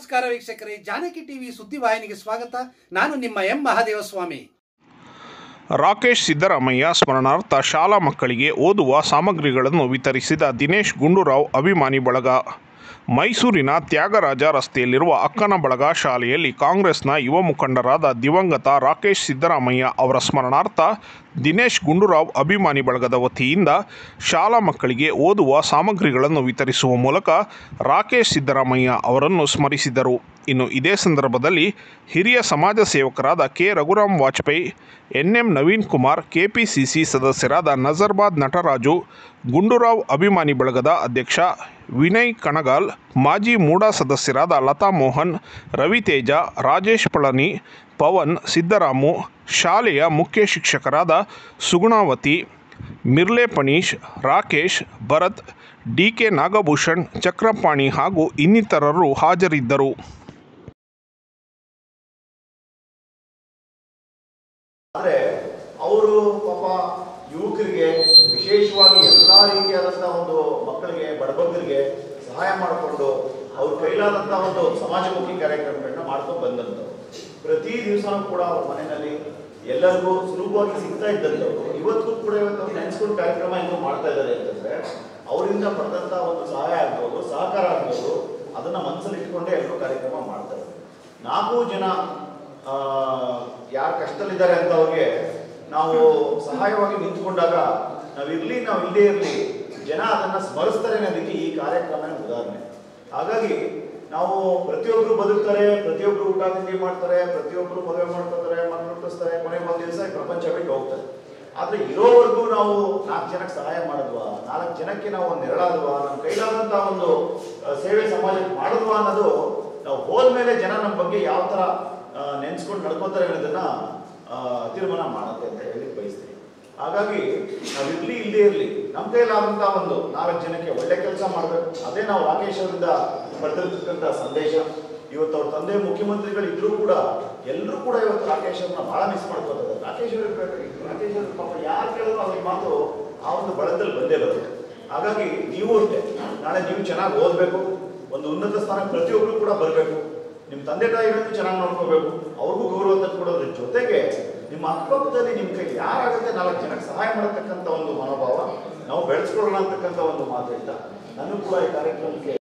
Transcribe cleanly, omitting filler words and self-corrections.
ನಮಸ್ಕಾರ ವೀಕ್ಷಕರೇ, ಜಾನಕಿ ಟಿವಿ ಸುದ್ದಿವಾಹಿನಿಗೆ ಸ್ವಾಗತ. ನಾನು ನಿಮ್ಮ ಎಂ ಮಹಾದೇವಸ್ವಾಮಿ. ರಾಕೇಶ್ ಸಿದ್ದರಾಮಯ್ಯ ಸ್ಮರಣಾರ್ಥ ಶಾಲಾ ಮಕ್ಕಳಿಗೆ ಓದುವ ಸಾಮಗ್ರಿಗಳನ್ನು ವಿತರಿಸಿದ ದಿನೇಶ್ ಗುಂಡೂರಾವ್ ಅಭಿಮಾನಿ ಬಳಗ. ಮೈಸೂರಿನ ತ್ಯಾಗರಾಜ ರಸ್ತೆಯಲ್ಲಿರುವ ಅಕ್ಕನ ಬಳಗ ಶಾಲೆಯಲ್ಲಿ ಕಾಂಗ್ರೆಸ್ನ ಯುವ ಮುಖಂಡರಾದ ದಿವಂಗತ ರಾಕೇಶ್ ಸಿದ್ದರಾಮಯ್ಯ ಅವರ ಸ್ಮರಣಾರ್ಥ ದಿನೇಶ್ ಗುಂಡೂರಾವ್ ಅಭಿಮಾನಿ ಬಳಗದ ವತಿಯಿಂದ ಶಾಲಾ ಮಕ್ಕಳಿಗೆ ಓದುವ ಸಾಮಗ್ರಿಗಳನ್ನು ವಿತರಿಸುವ ಮೂಲಕ ರಾಕೇಶ್ ಸಿದ್ದರಾಮಯ್ಯ ಅವರನ್ನು ಸ್ಮರಿಸಿದರು. ಇನ್ನು ಇದೇ ಸಂದರ್ಭದಲ್ಲಿ ಹಿರಿಯ ಸಮಾಜ ಸೇವಕರಾದ ಕೆ ರಘುರಾಮ್ ವಾಜಪೇಯಿ, ಎನ್ಎಂ ನವೀನ್ ಕುಮಾರ್, ಕೆಪಿಸಿಸಿ ಸದಸ್ಯರಾದ ನಜರ್ಬಾದ್ ನಟರಾಜು, ಗುಂಡೂರಾವ್ ಅಭಿಮಾನಿ ಬಳಗದ ಅಧ್ಯಕ್ಷ ವಿನಯ್ ಕಣಗಾಲ್, ಮಾಜಿ ಮೂಡಾ ಸದಸ್ಯರಾದ ಲತಾ ಮೋಹನ್, ರವಿತೇಜ, ರಾಜೇಶ್ ಪಳನಿ, ಪವನ್, ಸಿದ್ದರಾಮು, ಶಾಲೆಯ ಮುಖ್ಯ ಶಿಕ್ಷಕರಾದ ಸುಗುಣಾವತಿ, ಮಿರ್ಲೆ ಪಣೀಶ್, ರಾಕೇಶ್, ಭರತ್, ಡಿಕೆ ನಾಗಭೂಷಣ್, ಚಕ್ರಪಾಣಿ ಹಾಗೂ ಇನ್ನಿತರರು ಹಾಜರಿದ್ದರು. ಆದರೆ ಅವರು ಪಾಪ ಯುವಕರಿಗೆ ವಿಶೇಷವಾಗಿ ಎಲ್ಲ ರೀತಿಯಾದಂಥ ಒಂದು ಮಕ್ಕಳಿಗೆ ಬಡಬಗ್ಗರಿಗೆ ಸಹಾಯ ಮಾಡಿಕೊಂಡು ಅವ್ರ ಕೈಲಾದಂಥ ಒಂದು ಸಮಾಜಮುಖಿ ಕಾರ್ಯಕ್ರಮಗಳನ್ನ ಮಾಡ್ಕೊಂಡು ಬಂದಂಥವ್ರು. ಪ್ರತಿ ದಿವಸನೂ ಕೂಡ ಅವ್ರ ಮನೆಯಲ್ಲಿ ಎಲ್ಲರಿಗೂ ಸುಲಭವಾಗಿ ಸಿಗ್ತಾ ಇದ್ದಂಥವ್ರು ಇವತ್ತು ಕೂಡ ಅವ್ರು ನೆನೆಸ್ಕೊಂಡು ಕಾರ್ಯಕ್ರಮ ಇನ್ನೂ ಮಾಡ್ತಾ ಇದ್ದಾರೆ ಅಂತಂದರೆ ಅವರಿಂದ ಪಡೆದಂಥ ಒಂದು ಸಹಾಯ ಆಗ್ಬೋದು, ಸಹಕಾರ ಆಗ್ಬೋದು, ಅದನ್ನು ಮನಸ್ಸಲ್ಲಿ ಇಟ್ಕೊಂಡೇ ಎಲ್ಲರೂ ಕಾರ್ಯಕ್ರಮ ಮಾಡ್ತಾರೆ. 4 ಜನ ಯಾರು ಕಷ್ಟದಲ್ಲಿದ್ದಾರೆ ಅಂತ ಅವ್ರಿಗೆ ನಾವು ಸಹಾಯವಾಗಿ ನಿಂತ್ಕೊಂಡಾಗ ನಾವು ಇಲ್ಲದೇ ಇರಲಿ ಜನ ಅದನ್ನು ಸ್ಮರಿಸ್ತಾರೆ ಅನ್ನೋದಕ್ಕೆ ಈ ಕಾರ್ಯಕ್ರಮನೇ ಉದಾಹರಣೆ. ಹಾಗಾಗಿ ನಾವು ಪ್ರತಿಯೊಬ್ಬರು ಬದುಕ್ತಾರೆ, ಪ್ರತಿಯೊಬ್ಬರು ಊಟ ತಿಂಡಿ ಮಾಡ್ತಾರೆ, ಪ್ರತಿಯೊಬ್ಬರು ಮದುವೆ ಮಾಡ್ಕೊತಾರೆ, ಮಕ್ಕಳು ಹುಟ್ಟಿಸ್ತಾರೆ, ಕೊನೆಗೆ ಒಂದು ದಿವಸ ಪ್ರಪಂಚ ಬಿಟ್ಟು ಹೋಗ್ತಾರೆ. ಆದರೆ ಇರೋವರೆಗೂ ನಾವು 4 ಜನಕ್ಕೆ ಸಹಾಯ ಮಾಡಿದ್ವಾ, 4 ಜನಕ್ಕೆ ನಾವು ಒಂದು ನೆರಳಾದ್ವಾ, ನಮ್ಮ ಕೈಲಾದಂಥ ಒಂದು ಸೇವೆ ಸಮಾಜಕ್ಕೆ ಮಾಡಿದ್ವಾ ಅನ್ನೋದು ನಾವು ಹೋದ್ಮೇಲೆ ಜನ ನಮ್ಮ ಬಗ್ಗೆ ಯಾವ ಥರ ನೆನೆಸ್ಕೊಂಡು ನಡ್ಕೋತಾರೆ ಅನ್ನೋದನ್ನ ತೀರ್ಮಾನ ಮಾಡುತ್ತೆ ಅಂತ ಹೇಳಿ ಬಯಸ್ತೀನಿ. ಹಾಗಾಗಿ ನಾವು ಇಲ್ಲದೇ ಇರಲಿ ನಮ್ಮ ಕೈಲಾದಂಥ ಒಂದು 4 ಜನಕ್ಕೆ ಒಳ್ಳೆ ಕೆಲಸ ಮಾಡಬೇಕು. ಅದೇ ನಾವು ರಾಕೇಶ್ ಅವರಿಂದ ಪಡೆದಿರ್ತಕ್ಕಂಥ ಸಂದೇಶ. ಇವತ್ತು ಅವ್ರ ತಂದೆ ಮುಖ್ಯಮಂತ್ರಿಗಳು ಇದ್ರೂ ಕೂಡ ಎಲ್ಲರೂ ಕೂಡ ಇವತ್ತು ರಾಕೇಶ್ ಅವ್ರನ್ನ ಬಹಳ ಮಿಸ್ ಮಾಡ್ಕೋತಾರೆ. ರಾಕೇಶ್ ಅವ್ರು ರಾಕೇಶ್ ಅವ್ರ ಪಾಪ ಯಾರು ಕೇಳಿದ್ರು ಅವ್ರಿಗೆ ಮಾತು ಆ ಒಂದು ಬಳಗದಲ್ಲಿ ಬಂದೇ ಬರುತ್ತೆ. ಹಾಗಾಗಿ ನೀವು ಅಷ್ಟೇ ನಾಳೆ ನೀವು ಚೆನ್ನಾಗಿ ಓದಬೇಕು, ಒಂದು ಉನ್ನತ ಸ್ಥಾನಕ್ಕೆ ಪ್ರತಿಯೊಬ್ಬರು ಕೂಡ ಬರಬೇಕು, ನಿಮ್ಮ ತಂದೆ ತಾಯಿಗಳನ್ನು ಚೆನ್ನಾಗಿ ನೋಡ್ಕೋಬೇಕು, ಅವ್ರಿಗೂ ಗೌರವ ಕೊಡೋದ್ರ ಜೊತೆಗೆ ನಿಮ್ಮ ಅಕ್ಕಪಕ್ಕದಲ್ಲಿ ನಿಮ್ಮ ಕೈ ಯಾರಾಗುತ್ತೆ 4 ಜನಕ್ಕೆ ಸಹಾಯ ಮಾಡತಕ್ಕಂಥ ಒಂದು ಮನೋಭಾವ ನಾವು ಬೆಳೆಸ್ಕೊಳ್ಳೋಣ ಅಂತಕ್ಕಂಥ ಒಂದು ಮಾತು ಹೇಳ್ತಾ ನಾನು ಕೂಡ ಈ ಕಾರ್ಯಕ್ರಮಕ್ಕೆ